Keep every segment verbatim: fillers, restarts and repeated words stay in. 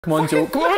Come on, Joe. Come on.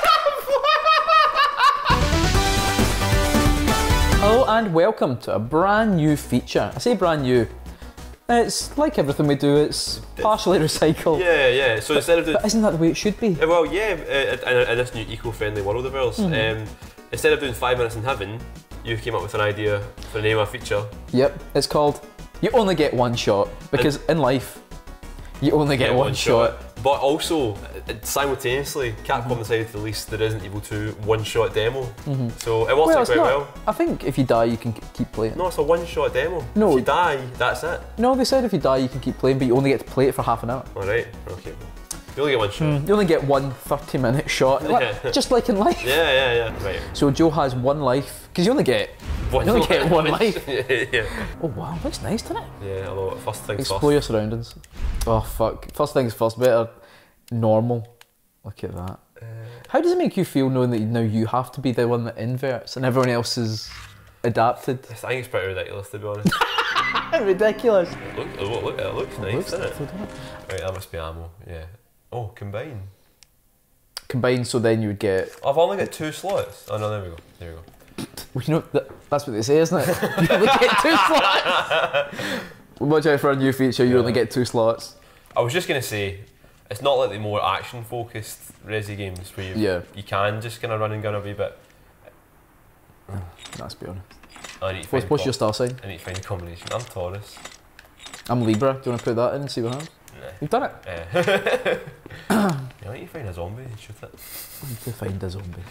Hello and welcome to a brand new feature. I say brand new. It's like everything we do, it's partially recycled. Yeah, yeah. So instead of doing... But isn't that the way it should be? Well, yeah, in, in this new eco-friendly world of ours, mm-hmm. um, instead of doing five minutes in heaven, you came up with an idea for the name of a feature. Yep, it's called You Only Get One Shot, because and, in life, you only get, get one, one shot. shot. But also, simultaneously, Capcom mm-hmm. decided to release the Resident Evil two one-shot demo. Mm-hmm. So it worked well, out quite not, well. I think if you die, you can keep playing. No, it's a one-shot demo. No. If you die, that's it. No, they said if you die, you can keep playing, but you only get to play it for half an hour. Alright, okay. You only get one shot. Mm, you only get one thirty minute shot, yeah. Just like in life. Yeah, yeah, yeah. Right. So Joe has one life, because you only get one, you only get one life. yeah, yeah. Oh wow, looks nice, doesn't it? Yeah, although first things Explore first. Explore your surroundings. Oh fuck. First things first, better normal. Look at that. Uh, How does it make you feel knowing that now you have to be the one that inverts and everyone else is adapted? I think it's pretty ridiculous, to be honest. Ridiculous. Look, look, look, it looks it nice, looks doesn't it? it? Right, that must be ammo, yeah. Oh, combine. Combine, so then you would get... I've only got two slots. Oh no, there we go, there we go. Well, you know, that, that's what they say, isn't it? You only get two slots! Watch out for a new feature, you yeah. only get two slots. I was just going to say, it's not like the more action-focused Resi games where you, yeah. you can just kind of run and gun a wee bit. Let's be honest. I need to what's what's your star sign? I need to find a combination. I'm Taurus. I'm Libra. Do you want to put that in and see what happens? Nah. You've done it. Yeah. I need to find a zombie and shoot it. I need to find a zombie.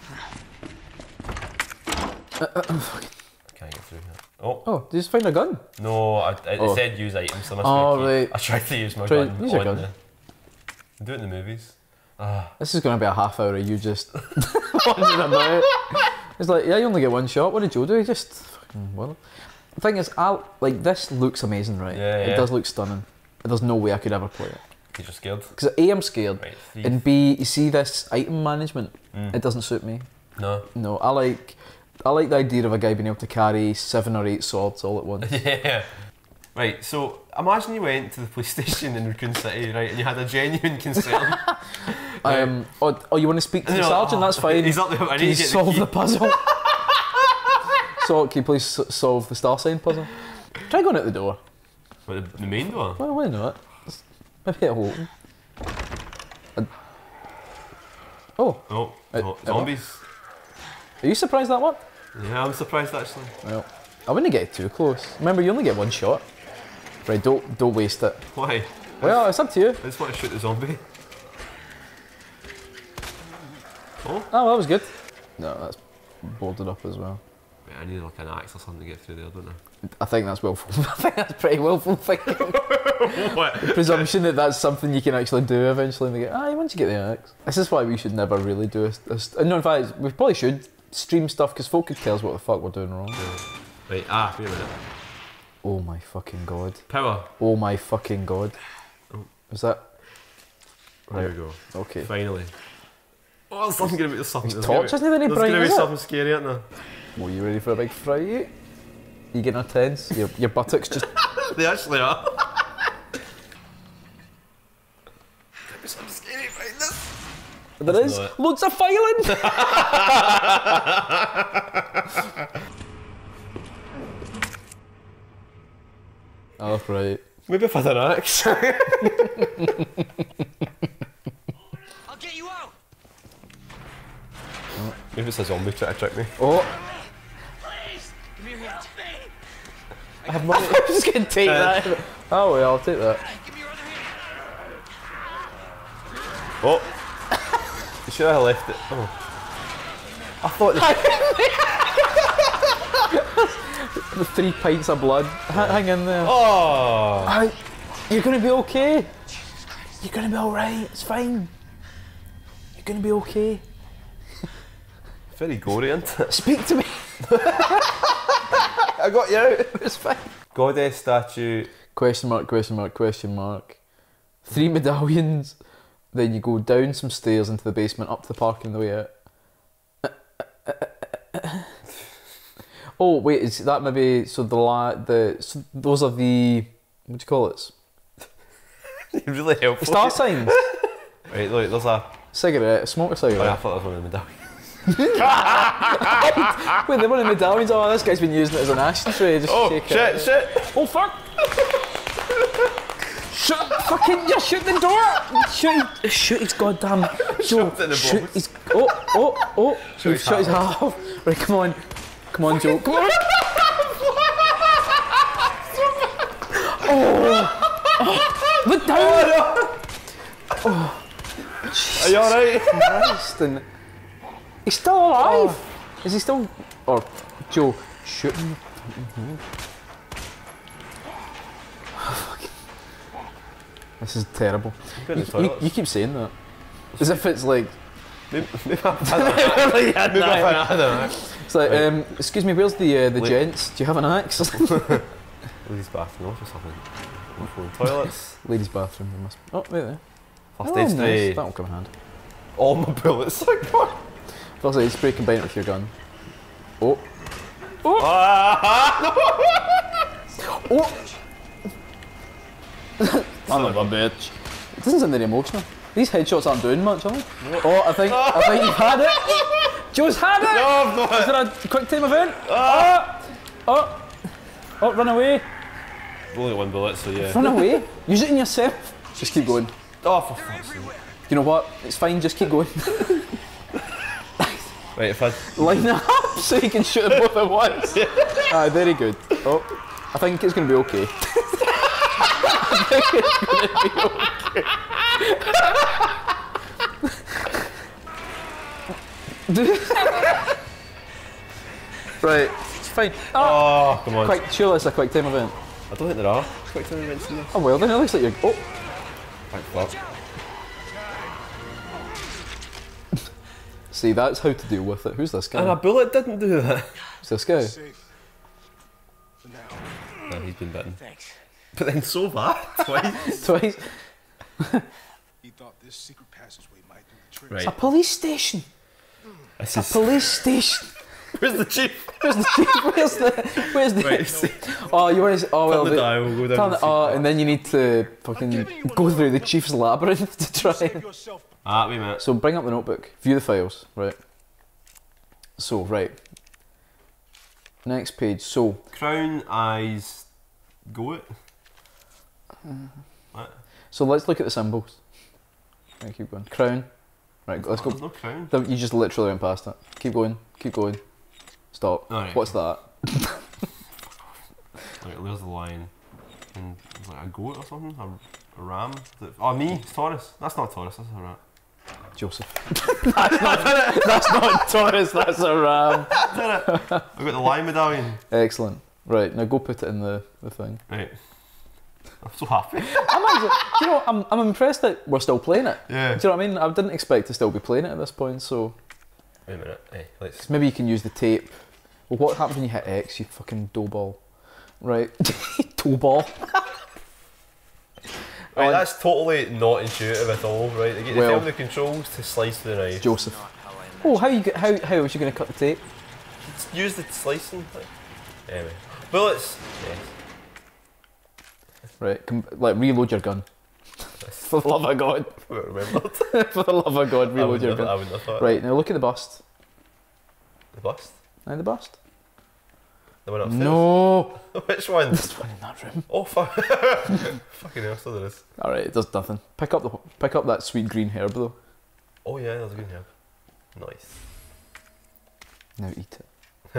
uh, uh, I can't get through here. Oh. Oh, did you just find a gun? No, I, it oh. said use items. So I must oh, right. I tried to use my Try, gun. Use your gun. The, do it in the movies. Ah. This is going to be a half hour of you just wandering about. It's like, yeah, you only get one shot. What did Joe do? He just fucking well. The thing is, I like this looks amazing, right? Yeah, yeah. It does look stunning. There's no way I could ever play it. You're just scared? Because A, I'm scared, right, and B, you see this item management, mm. it doesn't suit me. No. No, I like, I like the idea of a guy being able to carry seven or eight swords all at once. Yeah. Right, so imagine you went to the police station in Raccoon City, right, and you had a genuine concern. right. Um, oh, oh, you want to speak to the no, sergeant? Oh, That's fine. He's up there. I Can need you to get solve the, the puzzle? So, can you please solve the star sign puzzle? Try going out the door. What, the, the main door? Well, why not? Maybe it'll open. Uh, oh. Oh, uh, oh zombies. Are you surprised that one? Yeah, I'm surprised actually. Well, I wouldn't get too close. Remember, you only get one shot. Right, don't don't waste it. Why? Well, it's up to you. I just want to shoot the zombie. Oh. Oh, that was good. No, that's boarded up as well. Wait, I need like an axe or something to get through there, don't I? I think that's willful. I think that's pretty willful thinking. What? The presumption that that's something you can actually do eventually, and they get, ah, once you get the axe. This is why we should never really do a, a no, in fact, we probably should stream stuff because folk could tell us what the fuck we're doing wrong. Yeah. Right, ah, wait a minute. Oh my fucking god. Power. Oh my fucking god. Oh. Is that? Right. There we go. Okay. Finally. Oh, there's something gonna be there's something. There's torch, isn't there? Any bright, there's gonna be is something it? scary, isn't there? Well, you ready for a big fright? You getting a tense? Your your buttocks just. They actually are. There's something scary behind this. There That's is loads of filing. Oh, right. Maybe if I had an axe. I'll get you out. Oh, maybe it's a zombie trying to trick me. Oh. Please, give me your hand. I have money. I'm just gonna take uh, that. Oh well, I'll take that. Give me your other hand. Oh. You should have left it. Oh. I thought the, the three pints of blood. Yeah. Hang in there. Oh. I, you're gonna be okay. You're gonna be alright. It's fine. You're gonna be okay. Very gory, isn't it? Speak to me. I got you out. It's fine. Goddess statue. Question mark, question mark, question mark. Three medallions. Then you go down some stairs into the basement, up to the parking on the way out. Oh wait, is that maybe so the la the so those are the what do you call it? You're really helpful. Star signs. Right, look, there's a Cigarette, smoke a Oh, cigarette. yeah, I thought that was one of the medallions. Wait, they're one of the medallions. Oh, this guy's been using it as an ashtray. Just Oh, shake shit, it. shit! Oh, fuck! Shut fucking, you shoot the door! Shoot, shoot his goddamn. Joe, Shot in the shoot balls. his. Oh, oh, oh. Shoot He's his shot his hat hat off. Right, come on. Come on, Joe. Come on. Oh. Oh. Look down! Are you alright? Christ, and he's still alive. Is he still? Or Joe, shoot him. This is terrible. Go in You, the you, toilets. you keep saying that, as if it's like. Maybe, maybe I've had that. Maybe I've had that. It's like, Right. um, excuse me, where's the uh, the Wait. gents? Do you have an axe? Ladies' bathroom, office, something. Overflowing toilets. Ladies' bathroom. There must. Oh, wait there. First Oh, aid nice. spray. That'll come in hand. All my bullets. First aid spray, combine it with your gun. Oh. Ah, Oh. Son of a bitch. It doesn't sound very emotional. These headshots aren't doing much, are they? Oh, I think I think you've had it. Joe's had it. No, I've not. Is there a quick time event? Oh, oh, oh, run away, Only one bullet, so yeah. run away. Use it in yourself. Just keep going. Oh, for fuck's sake. You know what? It's fine. Just keep going. Right, if I. Line it up so you can shoot them both at once. Ah, very good. Oh, I think it's going to be okay. I think it's going to be okay. Right, it's fine. Oh, Oh, come on. quick, surely it's a quick time event. I don't think there are quick time events in this. Oh well, then it looks like you're. Oh, Thank fuck. see, that's how to deal with it. Who's this And a guy? bullet didn't do that. Who's this guy? No, he's been bitten. Thanks. But then so bad. Twice. Twice. He thought this secret passageway might do the trick. Right. A police station. This A is. police station. Where's the chief? Where's the chief? Where's the? Where's the? Right, see. Oh, you want to? Oh well. Turn the the- dial, we'll go down Turn the it, oh, secret. and then you need to fucking go through the chief's labyrinth to try. Save And... yourself. Ah, wait a minute. So bring up the notebook. View the files. Right. So right. Next page. So Crown, eyes, goat. What? so let's look at the symbols. Right, keep going. Crown. Right, let's Oh, go. there's no crown. The- You just literally went past it. Keep going. Keep going. Stop. Alright. What's that? Right, there's the lion. And there's like a goat or something? A, a ram? The- Oh, me? It's Taurus. That's not Taurus, that's a rat. Joseph. that's not. That's not Taurus. That's a ram. I've got the lion medallion. Excellent. Right now, go put it in the the thing. Right. I'm so happy. I'm actually, you know, I'm I'm impressed that we're still playing it. Yeah. Do you know what I mean? I didn't expect to still be playing it at this point. So Wait a minute. Hey, let's. maybe you can use the tape. Well, what happens when you hit X? You fucking dough ball. Right. Toe ball. Right, Oh, that's totally not intuitive at all, right? They get Well- well, the controls to slice the knife. Joseph. Oh, how you get, how how was you going to cut the tape? Use the slicing. Like. Anyway. Bullets. Yes. Right. Com- like reload your gun. For the love of God. I remembered. For the love of God, I reload your wouldn't have, I gun. wouldn't have thought. Right now, look at the bust. The bust? Now the bust. The one upstairs? No. Which one? This one in that room. Oh fuck. Fucking hell, so there is. All right, it does nothing. Pick up the pick up that sweet green herb though. Oh yeah, there's a green herb. Nice. Now eat it.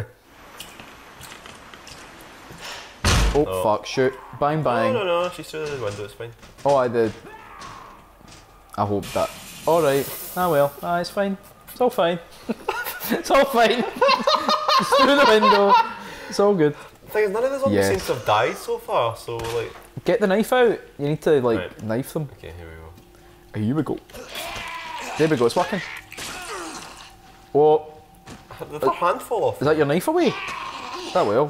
Oh, Oh. fuck! Shoot! Bang bang! No, no, no, she's through the window, it's fine. Oh, I did. I hope that. All right. Ah well. Ah, it's fine. It's all fine. It's all fine. It's through the window. It's all good. The thing is, none of the zombies Yes. seem to have died so far, so like. Get the knife out. You need to like Right. knife them. Okay, here we go. Here we go. There we go. It's working. Oh, Did her hand fall off? is that your knife away? That will.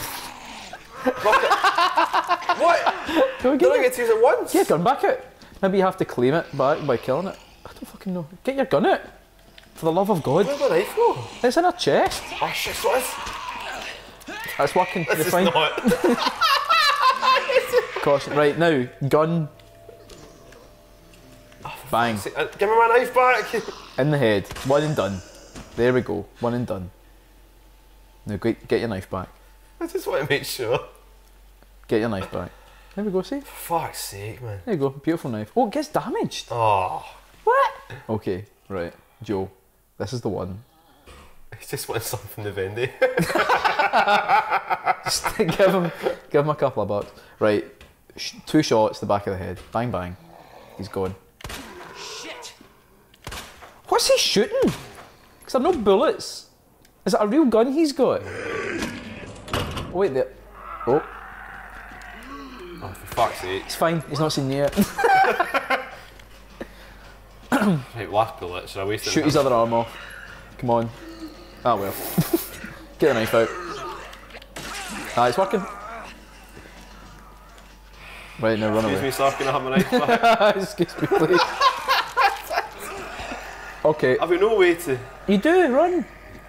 What? Can we Did get I it? get to use it once? Get your gun back out. Maybe you have to claim it back by killing it. I don't fucking know. Get your gun out. For the love of God. Where's my knife go? It's in her chest. Oh shit, so it's. It's working. This You're is fine. not. Caution. Right now, gun. Oh, for Bang. See, uh, give me my knife back! In the head. One and done. There we go. One and done. Now get, get your knife back. I just want to make sure. Get your knife back. There we go, see? For fuck's sake, man. There you go. Beautiful knife. Oh, it gets damaged. Oh. What? Okay, right. Joe, this is the one. He just wants something from the Vendy. Just give him, give him a couple of bucks. Right, Sh two shots, the back of the head. Bang, bang. He's gone. Shit! What's he shooting? Because there are no bullets. Is it a real gun he's got? Oh, wait there. Oh, Oh, for fuck's sake. it's fine. He's not seen you yet. Right, last bullet. Should I waste it? Shoot his other arm off. Come on. Ah, well. Get the knife out. Ah, it's working. Right, now run Excuse away. me, sir, can I have my knife back? Excuse me, please. Okay. Have you no way to... You do, run.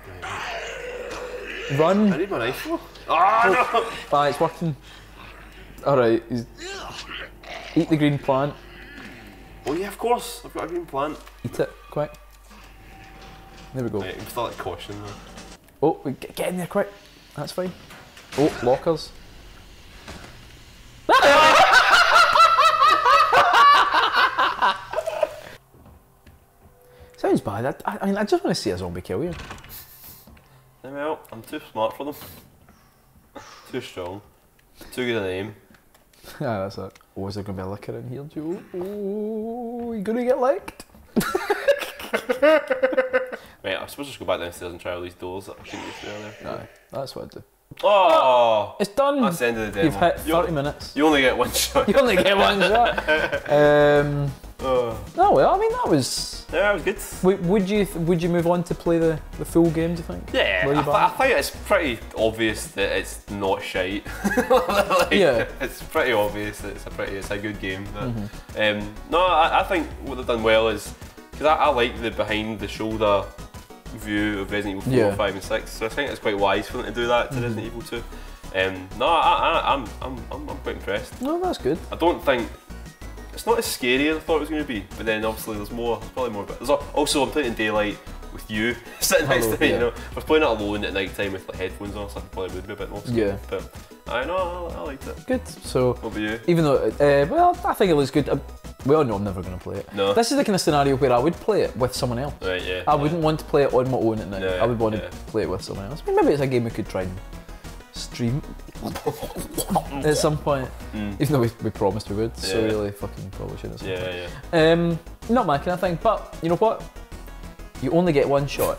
I Run. need my knife. Ah, no! Ah, it's working. Alright, he's... Eat the green plant. Oh yeah, of course. I've got a green plant. Eat it, quick. There we go. Right, I'm still like caution though. Oh, we get, get in there quick. That's fine. Oh, lockers. Sounds bad. I, I, I mean, I just want to see a zombie kill you. Well, I'm too smart for them. Too strong. Too good an aim. Ah, that's it. Oh, is there going to be a liquor in here, Joe? Oh, you going to get licked? Right, I suppose just go back downstairs and try all these doors that I shouldn't use earlier. Aye, that's what I do. Oh! It's done. That's the end of the demo. You've hit You thirty only- minutes. You only get one shot. You only get one shot. Um, Oh. oh well, I mean that was. Yeah, that was good. Would, would you would you move on to play the, the full game? Do you think? Yeah, Were you I, th- I think it's pretty obvious that it's not shite. Like, Yeah. It's pretty obvious that it's a pretty, it's a good game. But, Mm-hmm. um, no, I, I think what they've done well is, because I, I like the behind the shoulder view of Resident Evil four, Yeah. five and six, so I think it's quite wise for them to do that to Mm-hmm. Resident Evil two. Um, no, I, I, I'm, I'm, I'm, I'm quite impressed. No, that's good. I don't think it's not as scary as I thought it was going to be, but then obviously there's more, there's probably more. But there's al- also I'm playing in daylight with you sitting next Hello, to me. yeah. You know, if I was playing it alone at night time with like headphones on, so I probably would be a bit more scared. Yeah. But I know I, I liked it. Good. So What about you? even though, uh, well, I think it looks good. Uh, we all know I'm never going to play it. No. This is the kind of scenario where I would play it with someone else. Right, yeah. I wouldn't want to play it on my own at night. No, I would want yeah. to play it with someone else. I mean, maybe it's a game we could try and stream at some point. Mm. Even though we, we promised we would, so Yeah. really fucking probably should at some point. Yeah, yeah. Um, not my kind of thing, but you know what? You only get one shot.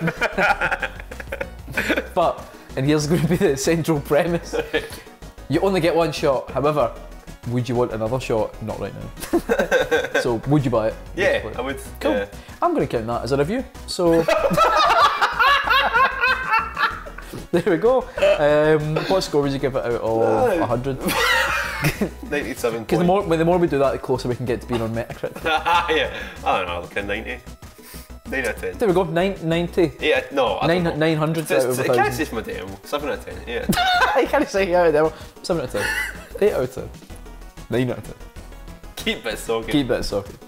But, and here's going to be the central premise. You only get one shot. However, would you want another shot? Not right now. So, would you buy it? Yeah, Basically. I would. Cool. Yeah. I'm going to count that as a review. So, there we go. Um, what score would you give it out of one hundred? ninety-seven. Because the more, well, the more we do that, the closer we can get to being on Metacritic. yeah. I don't know, like a ninety. nine out of ten. There we go. Nine, ninety. Yeah, no, I don't know. Nine, nine hundred out It's, of a it can't thousand. say from a demo. seven out of ten, yeah. I can't say eight out of ten. Seven out of ten. Eight out of ten. Nine out of ten. Keep it soaking. Keep it socket.